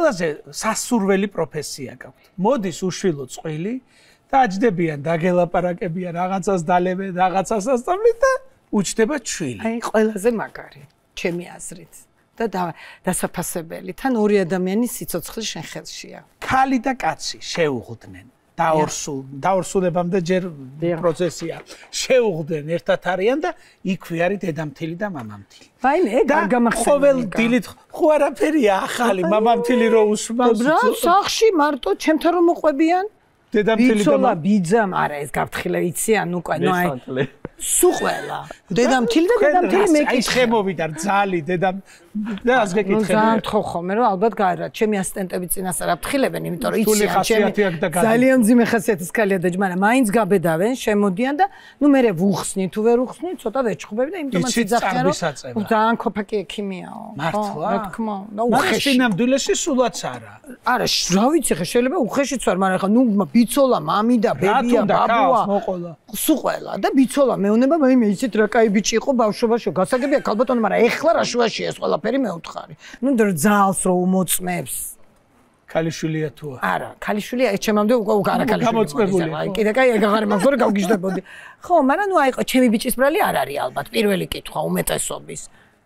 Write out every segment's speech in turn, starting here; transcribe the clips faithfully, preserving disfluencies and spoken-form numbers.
ყველაზე სასურველი პროფესია გაქვთ. მოდის უშვილო წყვილი და აჯდებიან, დაგელაპარაკებიან, რაღაცას დალევენ, რაღაცას ასწავლით და უჩნდება ჩვილი. აი, ყველაზე მაგარი, ჩემი აზრით. და დასაფასებელი. თან ორი ადამიანის სიცოცხლე შენ ხელშია. ქალი და კაცი შეუღდნენ. დაორსულ, დაორსულებამდე ჯერ პროცესია. შეუღდნენ ერთად არიან და იქვე არის დედამთილი და მამამთილი. ვაიმე, ეგ გამახსენე. ყოველ დილით ხო არაფერია ახალი მამამთილი რო უსმავს. რა, სახში მარტო ჩემთან რომ მოყვებიან? დედამთილი და ბიცოლა ბიძამ არა ეს გაფრთხილე იციან უკვე ნუ აი სუყველა დედამთილი და დედამთილი მეკითხე ხემოვიდა ძალი დედამ და ას გეკითხები ნუ ძალიან თხოვ ხოლმე რომ ალბათ გაერა ჩემი ასისტენტები წინასწარ აფრთხილებენ იმიტომ რომ იციან ჩემი ძალიან ძიმე ხასიათის ქალია და მაგრამ მაინც გაბედავენ შემოდიან და ნუ მე ვუხსნი თუ ვერ უხსნი ცოტა ვეჩხუბები და იმიტომ რომ იძახიან რომ ძალიან ქოფაკი ექიმიაო მართლა რა თქმა უნდა უხეში ნამდვილესი სულაც არა არა რა ვიცი ხე შეიძლება უხეშიც ვარ მაგრამ ხა ნუ ბიცოლა მამი და ბებია ბაბუა სუყველა და ბიცოლა მეუნება მე მე იცით რა კაი ბიჭი იყო ბავშვობაშო გასაგებია ქალბატონო მაგრამ ეხლა რა შუაშია ეს ყველაფერი მეუთხარი ნუ ძალს რო უმოწმებს ქალიშვილია თუ არა ქალიშვილია ეს ჩემამდე უკვე არა ქალიშვილი აი კიდე კაი ეგაღარი მაგ ზორი გავგიჟდებოდი ხო მაგრამ ნუ აი ჩემი ბიჭის ბრალი არ არის ალბათ პირველი კითხვა უმეტესობის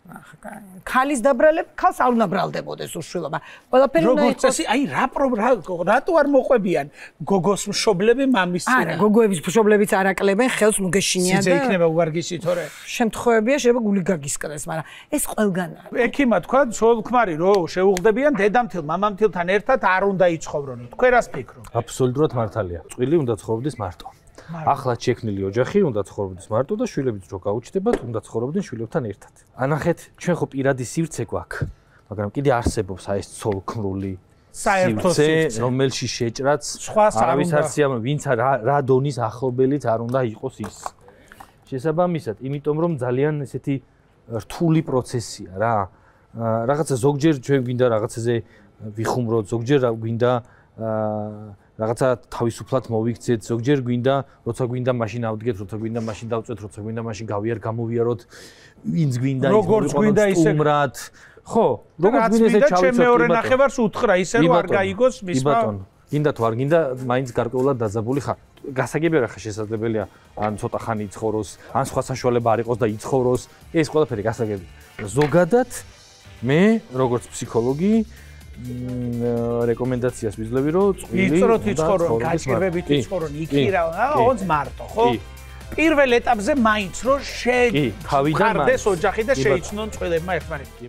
ქალის დაბრალებ ქალს არ უნდა ბრალდებოდეს უშვილობა ყველაფერი უნდა როგორც წესი აი რა რატო არ მოყვებიან გოგოს მშობლები მამის წინ არა გოგოების მშობლებიც არ აკლებენ ხელს ნუ გეშინიან და სიძე იქნება უვარგისი თორე შემთხვევებია შეიძლება გული გაგისკდეს მაგრამ ეს ყველგან არის ექიმა თქვა ცოლ-ქმარი რო შეუღდებიან დედამთილ მამამთილთან ერთად არ უნდა იცხოვრონ თქვენ რას ფიქრობთ აბსოლუტურად მართალია წვილი უნდა ცხოვრდეს მარტო ახლა შექმნილი ოჯახი უნდა ცხოვრობდეს მარტო და შვილებიც რო გაუჩნდებათ უნდა ცხოვრობდნენ შვილებთან ერთად. ანახეთ, ჩვენ ხო პირადი სივრცე გვაქვს, მაგრამ კიდე არსებობს აი ეს ცოლ-ქმრული საერთო სივრცე, რომელშიც შეჭრაც არავის არ სიამოვნებდა, ვინც რა დონის ახლობელიც არ უნდა იყოს ის. შესაბამისად, იმიტომ რომ ძალიან ესეთი რთული პროცესია რა. რაღაცა ზოგჯერ ჩვენ გვინდა რაღაცაზე ვიხუმროთ, ზოგჯერ გვინდა რაღაცა თავისუფლად მოვიქცეთ, ზოგჯერ გვინდა, როცა გვინდა მაშინ ავდგეთ, როცა გვინდა მაშინ დავწვეთ, როცა გვინდა mashин გავიარ გამოვიაროთ, ვინც გვინდა ის როგორც გვინდა ისე უმრად. ხო, როგორც გვინდა ესე ჩავიცოთ. ჩემ მეორე ნახევარს უთხრა ისე რომ არ გაიგოს მისმა. ბატონო, გინდა თუ არ გინდა, მაინც გარკვეულად დაძაბული ხარ. გასაგებია რა ხა შესაძლებელია, ან ცოტა ხანი იცხოვროს, ან სხვა საშუალება არ იყოს და იცხოვროს. ეს ყველაფერი გასაგებია. ზოგადად მე როგორც ფსიქოლოგი რეკომენდაციას ვიძლევი რომ წვილი იწროთ იცხოვრო, გაჭირვებით იცხოვრონ, იქირავ, ონც მარტო, ხო? პირველ ეტაპზე მაინც რომ შე თავიდან ოჯახი და შეიცნონ წვილებმა ერთმანეთს.